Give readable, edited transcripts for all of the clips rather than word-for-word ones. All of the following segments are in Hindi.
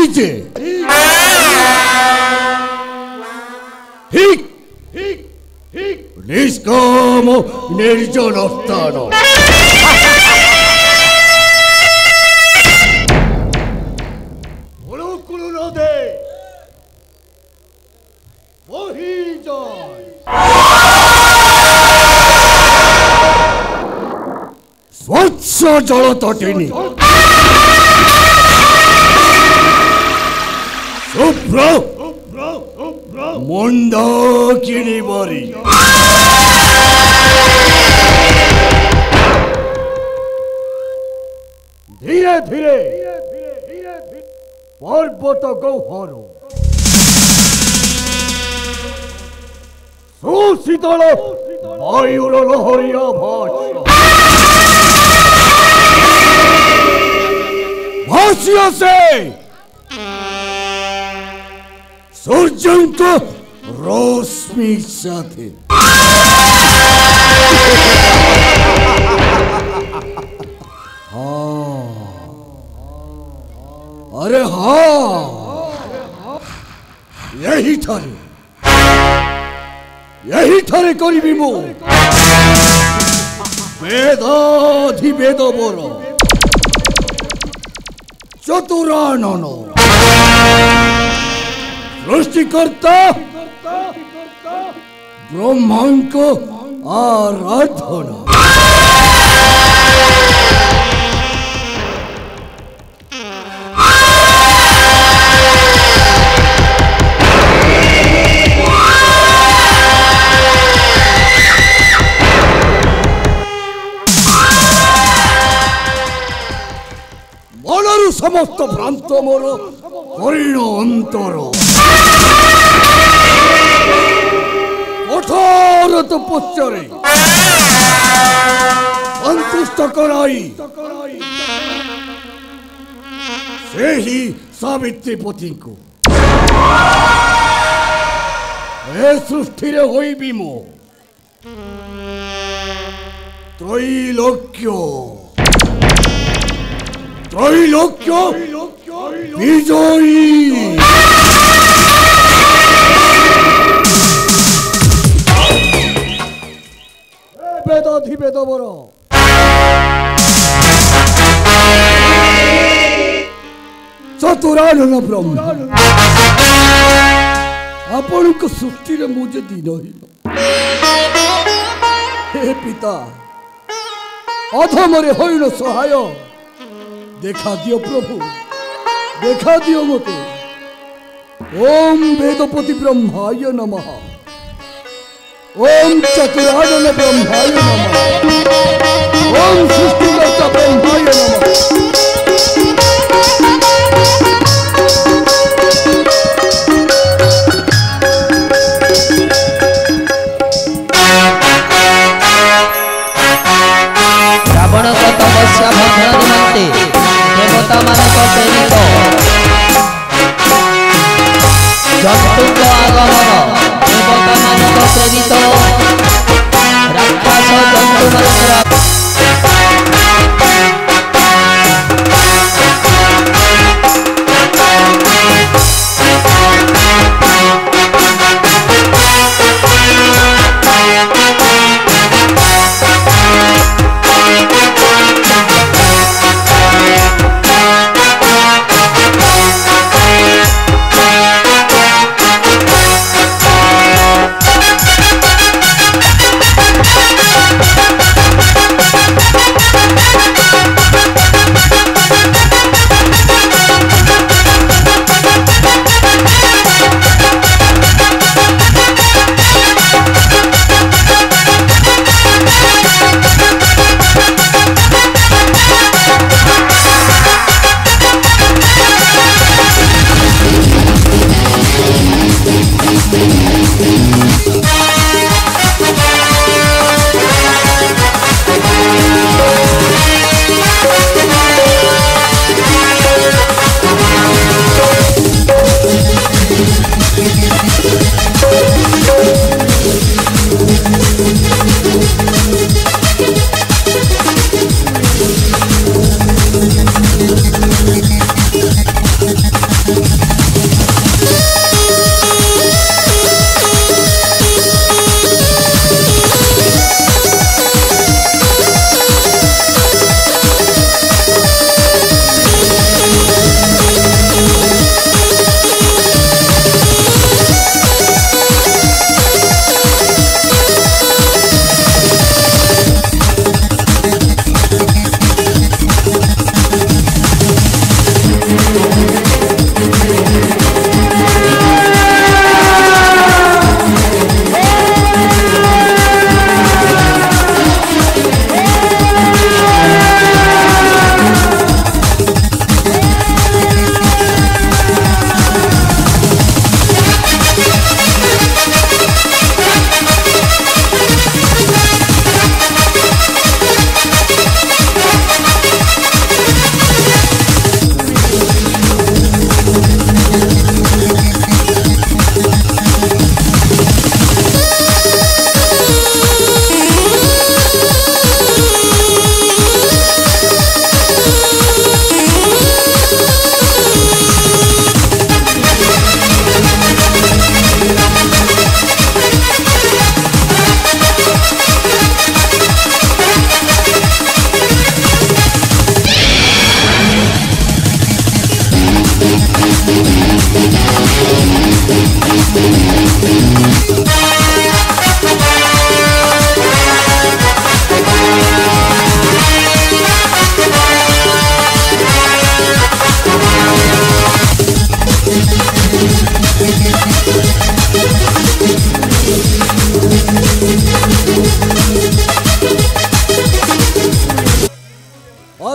যে ঠিক নিষ্কাম নির্জন স্থান। কুরু নদে বহি যায় স্বচ্ছ জলতটিনী শুভ্র মন্দাকিনী বাড়ি ধীরে ধীরে পর্বত গৌহর সুশীতল বায়ুর লহরিয়া ভাসিয়াছে সূর্যঙ্ক রশ্মির সাথে। अरे हाँ यही ठारे करी मो वेदाधिवेद बर चतुरानन सृष्टिकर्ता ब्रह्मांक आराधना। समस्त भ्रांत मोर हरिण अंतर कठोर तपस्यारे संतुष्ट कराई से ही सावित्रीपति को ए सृष्टि रे होइबी मो त्रैलोक्य विजयी। वेदाधिवेद बर चतुरानन ब्रह्म आपण सृष्टि मुझे दिन हे पिता अधमरे होइन सहाय देखा दियो प्रभु देखा दियो मते। ओम वेदपति ब्रह्माय नमः ओम चतुरानन ब्रह्माय नमः ओम सृष्टिकर्ता ब्रह्माय नमः। रावण को तपस्या भग्न निमंते देवता मानक प्रेरित जंतु आगमन देवता मानक प्रेरित राक्षस जंतु मानक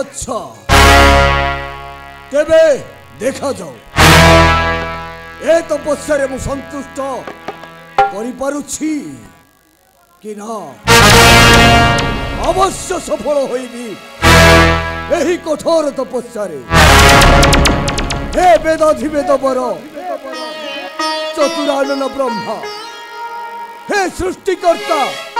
अच्छा तेबे देखा जाओ ए तपस्या मु संतुष्ट करि पारुछि कि ना। अवश्य सफल होइबी एही कठोर तपस्या हे वेदाधिवेद वर चतुरानन ब्रह्मा हे सृष्टिकर्ता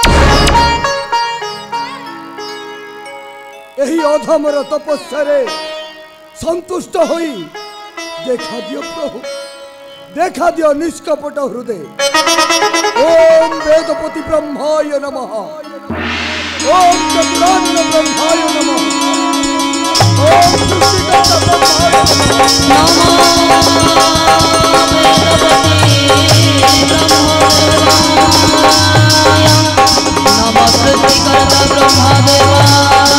एही अधमर तपस्या संतुष्ट होई देखा दियो प्रभु देखा दियो निष्कपट हृदय। ओम वेदपति ब्रह्माय नमः ओम चतुरानन ब्रह्माय नमः ओम सृष्टिकर्ता ब्रह्माय नमः सृष्टिकर्ता ब्रह्मदेवाय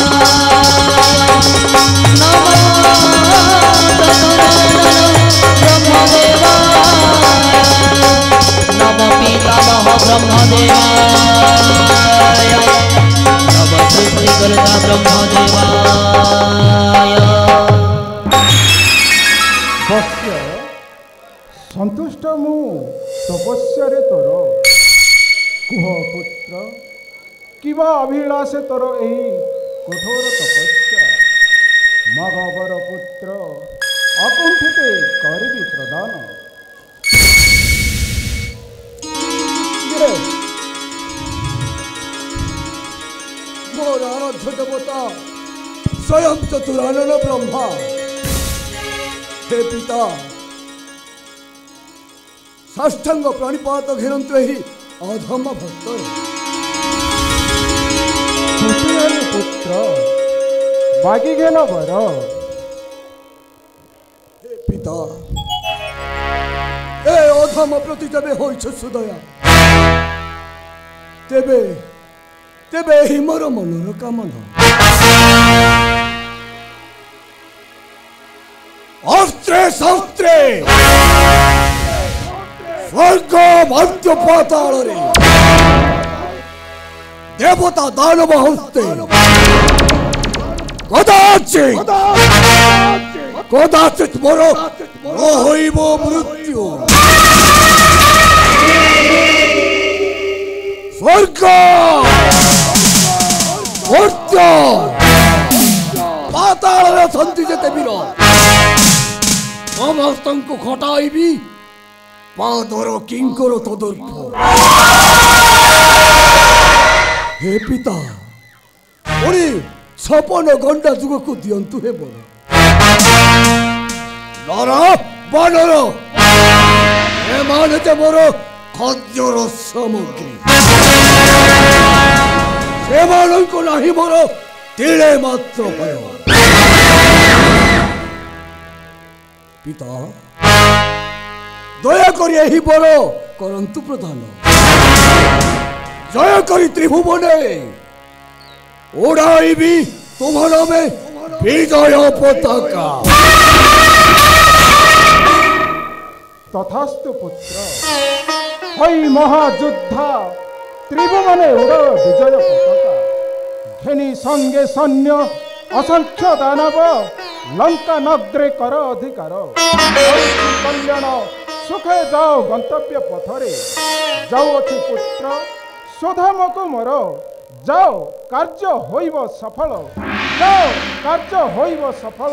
नमः पितामह ब्रह्मदेवाय नमः सृष्टिकर्ता ब्रह्मदेवाय। वत्स्य संतुष्ट मु तपस्या तोर कुह पुत्र किबा अभिलाषे तोर एही कठोर तपस्या मगवर पुत्र अकुंठित करिबी प्रदान। मोर आराध्य देवता स्वयं चतुरानन ब्रह्मा हे पिता साष्टांग प्रणिपात घेरंतु एही अधम भक्त। कुशल पुत्र बागी गेला बर हे पिता ए अधम प्रति तेबे होइछ सुदया तेबे तेबे एही मोर मनर कामना अस्त्रे शस्त्रे स्वर्ग मध्य पाताल देवता दानव हस्ते कदाचित कदाचित मोर होइब मृत्यु स्वर्ग मर्त्य पाताल सन्ति जेते वीर समस्त खटाइबी पादर किंकर तदर्प। हे पिता ओरी 56 घंटा जुग को दियंतु हे बोल नर बानर हे मानते मोर खाद्यर सामग्री से मानको नाही मोर तिले मात्र भय। पिता दया करी एही बर करंतु प्रधान जय करी त्रिभुवने उड़ाइबी तुम्हारा में विजय पताका। तथास्तु पुत्र हई महायुद्धा त्रिभुवने उड़ विजय पताका घेनी संगे सैन्य असंख्य दानव लंका नग्रे कर अधिकार कल्याण सुखे जाओ गंतव्य पथरे जाओ अच्छी पुत्र स्वधामको मोर जाओ कार्य होइब सफल जाओ कार्य होइब सफल।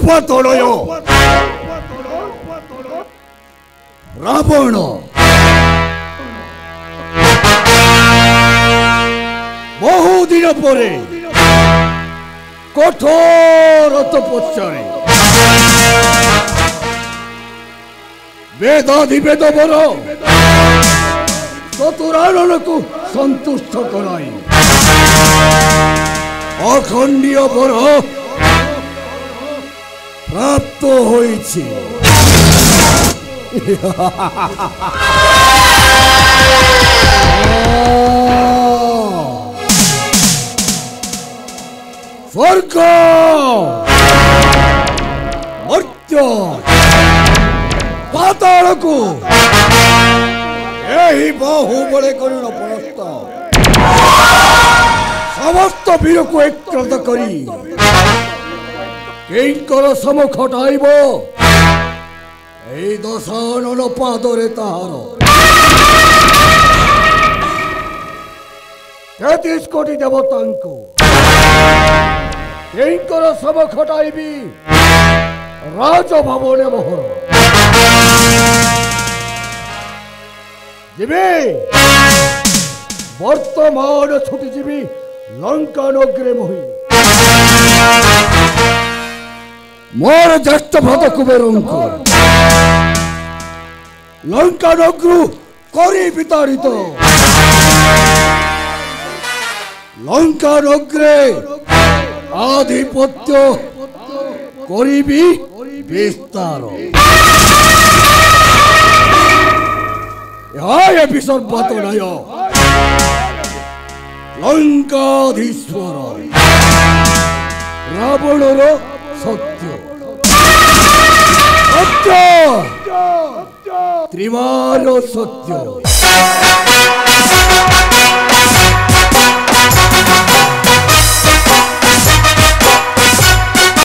ରୂପାତଳୟ ରାବଣ ବହୁଦିନ ପରେ କଠୋର ତପସ୍ୟାରେ ବେଦାଧିବେଦ ବର ଚତୁରାନନକୁ ସନ୍ତୁଷ୍ଟ କରାଇ ଅଖଣ୍ଡୀୟ ବର ପ୍ରାପ୍ତ ହୋଇଛି। ସ୍ୱର୍ଗ ମର୍ତ୍ତ୍ୟ ପାତାଳକୁ ଏହି ବାହୁବଳେ କରୁଣ ପରସ୍ତ ସମସ୍ତ ବୀରକୁ ଏକତ୍ରିତ କରି କେଇଙ୍କର ସମ୍ମୁଖ ଟାଇବ এই ଦଶାନନ ପାଦରେ ତାହାର 33 କୋଟି ଦେବତାଙ୍କୁ କେଇଙ୍କର ସମ ଖଟାଇବି ରାଜଭବନେ ମୋହର ଯିବି ବର୍ତ୍ତମାନ ଛୁଟି ଯିବି ଲଙ୍କା ନଗରେ ମୋହି ମୋର ଜ୍ୟେଷ୍ଠ ଭ୍ରାତ କୁବେରଙ୍କୁ ଲଙ୍କା ନଗରୁ କରି ବିତାଡ଼ିତ ଲଙ୍କା ନଗରେ ଆଧିପତ୍ୟ କରିବି ବିସ୍ତାର। ଏହା ବିସର୍ବାତନୟ ଲଙ୍କାଧୀଶ୍ୱର ରାବଣର ସତ୍ୟ ସତ୍ୟ ତ୍ରିବାର ସତ୍ୟ।